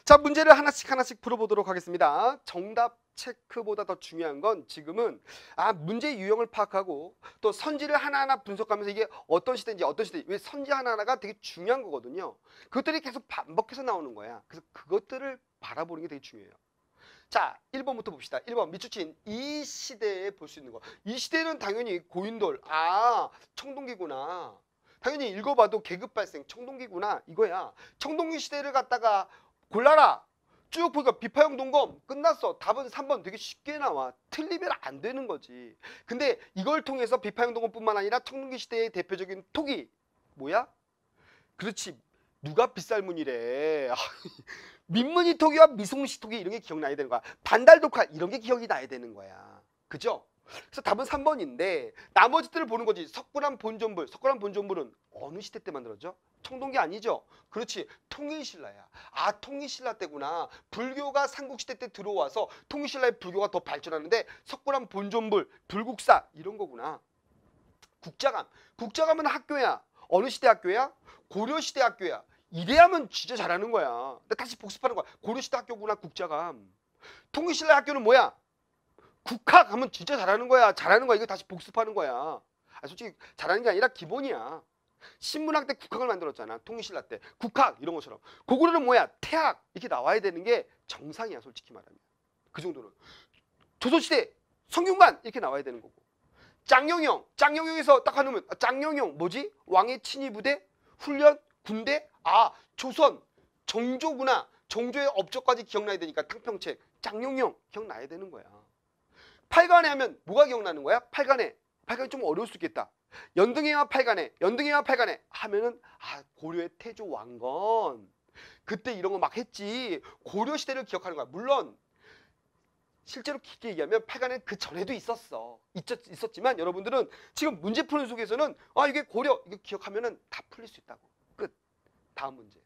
자, 문제를 하나씩 하나씩 풀어보도록 하겠습니다. 정답 체크보다 더 중요한 건 지금은 문제 유형을 파악하고 또 선지를 하나하나 분석하면서 이게 어떤 시대인지 왜 선지 하나하나가 되게 중요한 거거든요. 그것들이 계속 반복해서 나오는 거야. 그래서 그것들을 바라보는 게 되게 중요해요. 자, 1번부터 봅시다. 1번 미추친 이 시대에 볼 수 있는 거. 이 시대는 당연히 고인돌, 청동기구나. 당연히 읽어봐도 계급 발생, 청동기구나 이거야. 청동기 시대를 갖다가 골라라. 쭉 보니까 비파형 동검 끝났어. 답은 3번 되게 쉽게 나와. 틀리면 안 되는 거지. 근데 이걸 통해서 비파형 동검뿐만 아니라 청동기 시대의 대표적인 토기 뭐야? 그렇지. 누가 빗살무늬래. 민무늬 토기와 미송시 토기 이런 게 기억나야 되는 거야. 반달독칼 이런 게 기억이 나야 되는 거야. 그죠? 그래서 답은 3번인데 나머지들을 보는 거지. 석굴암 본전불. 석굴암 본전불은 어느 시대 때 만들었죠? 청동기 아니죠? 그렇지. 통일신라야. 통일신라 때구나. 불교가 삼국시대 때 들어와서 통일신라의 불교가 더 발전하는데 석굴암 본전불, 불국사 이런 거구나. 국자감. 국자감은 학교야. 어느 시대 학교야? 고려시대 학교야. 이래야면 진짜 잘하는 거야. 근데 다시 복습하는 거야. 고려시대 학교구나 국자감. 통일신라 학교는 뭐야? 국학 하면 진짜 잘하는 거야. 잘하는 거야. 이거 다시 복습하는 거야. 솔직히 잘하는 게 아니라 기본이야. 신문학 때 국학을 만들었잖아. 통일신라 때. 국학 이런 것처럼. 고구려는 뭐야? 태학 이렇게 나와야 되는 게 정상이야. 솔직히 말하면. 그 정도는. 조선시대 성균관 이렇게 나와야 되는 거고. 짱영영. 짱영영에서 딱 하면 짱영영 뭐지? 왕의 친위 부대? 훈련? 군대? 조선. 정조구나. 정조의 업적까지 기억나야 되니까 탕평책. 짱영영 기억나야 되는 거야. 팔간에 하면 뭐가 기억나는 거야? 팔간에 좀 어려울 수 있겠다. 연등해와 팔간에 하면은 고려의 태조 왕건. 그때 이런 거 막 했지. 고려 시대를 기억하는 거야. 물론 실제로 깊게 얘기하면 팔간에는 그 전에도 있었지만 여러분들은 지금 문제 푸는 속에서는 이게 고려 이거 기억하면은 다 풀릴 수 있다고. 끝. 다음 문제.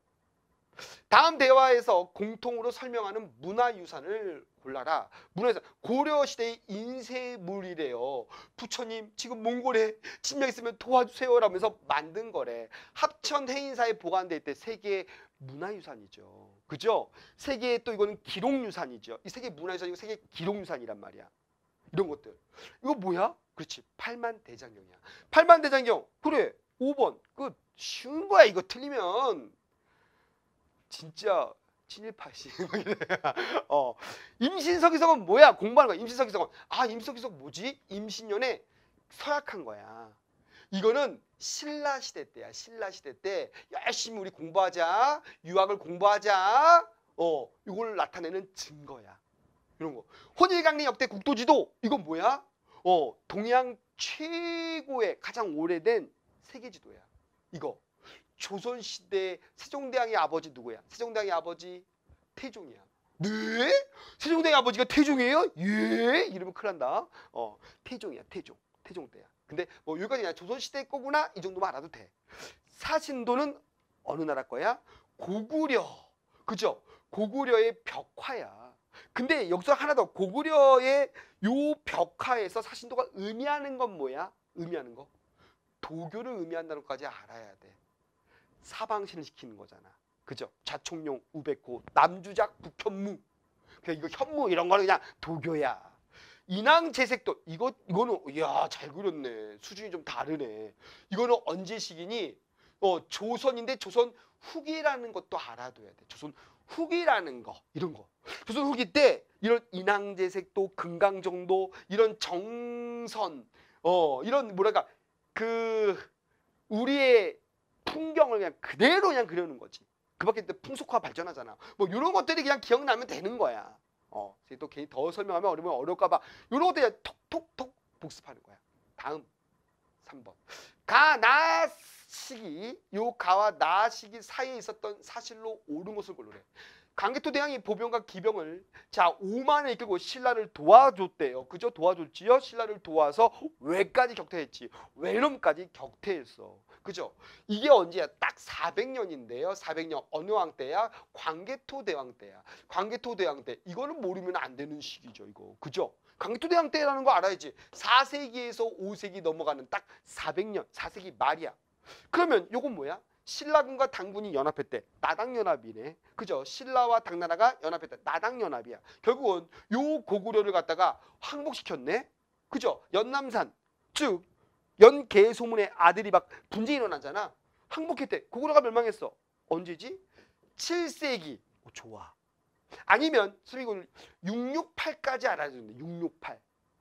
다음 대화에서 공통으로 설명하는 문화유산을 골라라. 문화유산. 고려시대의 인쇄물이래요. 부처님 지금 몽골에 침략 있으면 도와주세요 라면서 만든 거래. 합천 해인사에 보관돼 있대. 세계의 문화유산이죠. 그죠? 세계의 또 이거는 기록유산이죠. 이 세계 문화유산이고 세계 기록유산이란 말이야. 이런 것들. 이거 뭐야? 그렇지. 팔만대장경이야. 팔만대장경. 그래. 5번. 끝. 쉬운 거야. 이거 틀리면. 진짜 친일파시. 임신서기석은 뭐야? 공부하는 거야. 임신서기석은. 임신서기석 뭐지? 임신년에 서약한 거야. 이거는 신라시대 때야. 신라시대 때 열심히 우리 공부하자. 유학을 공부하자. 이걸 나타내는 증거야. 이런 거. 혼일강리 역대 국도지도. 이건 뭐야? 동양 최고의 가장 오래된 세계지도야. 이거. 조선시대 세종대왕의 아버지 누구야? 세종대왕의 아버지 태종이야. 네? 세종대왕의 아버지가 태종이에요? 예? 이러면 큰일 난다. 태종이야. 태종 때야. 근데 뭐 여기까지 그냥 조선시대 거구나 이 정도만 알아도 돼. 사신도는 어느 나라 거야? 고구려. 그죠? 고구려의 벽화야. 근데 여기서 하나 더. 고구려의 요 벽화에서 사신도가 의미하는 건 뭐야? 의미하는 거? 도교를 의미한다는 것까지 알아야 돼. 사방신을 시키는 거잖아. 그죠? 좌총룡, 우백호, 남주작, 북현무. 그냥 이거 현무 이런 거는 그냥 도교야. 인왕제색도 이거는 잘 그렸네. 수준이 좀 다르네. 이거는 언제식이니? 조선인데 조선 후기라는 것도 알아둬야 돼. 조선 후기라는 거 이런 거. 조선 후기 때 이런 인왕제색도 금강정도 이런 정선 이런 뭐랄까 우리의 풍경을 그냥 그대로 그냥 그려는 거지. 그 밖에 풍속화 발전하잖아. 뭐 이런 것들이 그냥 기억나면 되는 거야. 또 괜히 더 설명하면 어려울까 봐. 이런 것들 톡톡톡 복습하는 거야. 다음 3번. 나 시기. 요 가와 나 시기 사이에 있었던 사실로 옳은 것을 고르래. 강개토 대왕이 보병과 기병을 5만을 이끌고 신라를 도와줬대요. 그죠? 도와줬지요? 신라를 도와서 왜까지 격퇴했지. 외놈까지 격퇴했어. 그죠? 이게 언제야? 딱 400년인데요. 400년 어느 왕 때야? 광개토 대왕 때야. 광개토 대왕 때. 이거는 모르면 안 되는 시기죠. 이거. 그죠? 광개토 대왕 때라는 거 알아야지. 4세기에서 5세기 넘어가는 딱 400년. 4세기 말이야. 그러면 요건 뭐야? 신라군과 당군이 연합했대. 나당연합이네. 그죠? 신라와 당나라가 연합했다. 나당연합이야. 결국은 요 고구려를 갖다가 항복시켰네. 그죠? 연남산 즉 연개소문의 아들이 막 분쟁이 일어나잖아. 항복했대. 고구려가 멸망했어. 언제지? 7세기. 좋아. 아니면 선생님 668까지 알아주는데 668.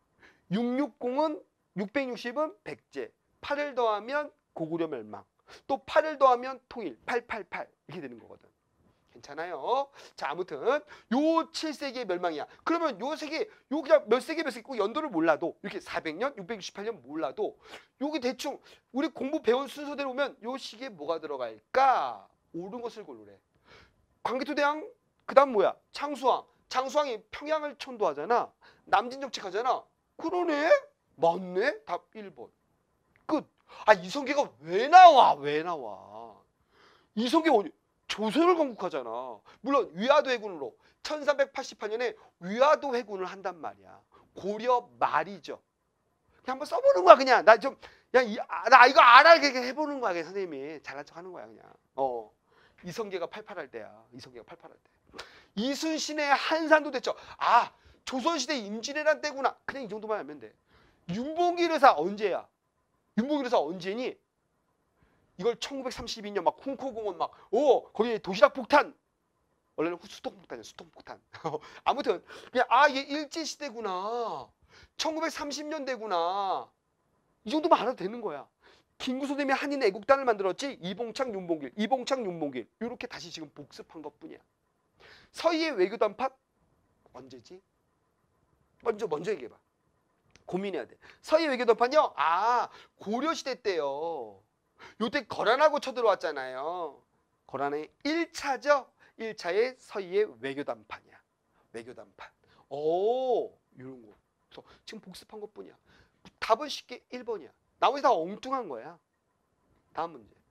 660은 660은 백제. 8을 더하면 고구려 멸망. 또 8을 더하면 통일. 888 이렇게 되는 거거든. 괜찮아요. 자, 아무튼 요 7세기의 멸망이야. 그러면 요 세기 요 그냥 몇 세기 꼭 연도를 몰라도 이렇게 400년, 668년 몰라도 요게 대충 우리 공부 배운 순서대로 보면 요 시기에 뭐가 들어갈까? 옳은 것을 고르래. 광개토대왕 그다음 뭐야? 창수왕. 창수왕이 평양을 천도하잖아. 남진 정책하잖아. 그러네? 맞네? 답 1번. 끝. 아, 이성계가 왜 나와? 왜 나와? 이성계 어디? 조선을 건국하잖아. 물론 위화도 해군으로 1388년에 위화도 해군을 한단 말이야. 고려 말이죠. 그냥 한번 써보는 거야 그냥. 나 좀 그냥 나 이거 알아 이렇게 해보는 거야 그냥 선생님이 잘난 척하는 거야 그냥. 이성계가 88할 때야. 이성계가 88할 때. 이순신의 한산도 됐죠. 아, 조선시대 임진왜란 때구나. 그냥 이 정도만 하면 돼. 윤봉길 의사 언제야? 윤봉길 의사 언제니? 이걸 1932년 막 홍코공원 막 거기 도시락 폭탄. 원래는 수통 폭탄이야. 수통 폭탄. 아무튼 그냥 이게 일제 시대구나. 1930년대구나. 이 정도만 알아도 되는 거야. 김구 선생님이 한인 애국단을 만들었지. 이봉창, 윤봉길, 이봉창, 윤봉길. 이렇게 다시 지금 복습한 것뿐이야. 서희의 외교 단팥 언제지? 먼저 얘기해봐. 고민해야 돼. 서희 외교 단팥요? 고려시대 때요. 요때 거란하고 쳐들어왔잖아요. 거란의 1차죠. 1차의 서희의 외교단판이야. 외교단판. 이런 거. 그래서 지금 복습한 것뿐이야. 답은 쉽게 1번이야. 나머지 다 엉뚱한 거야. 다음 문제.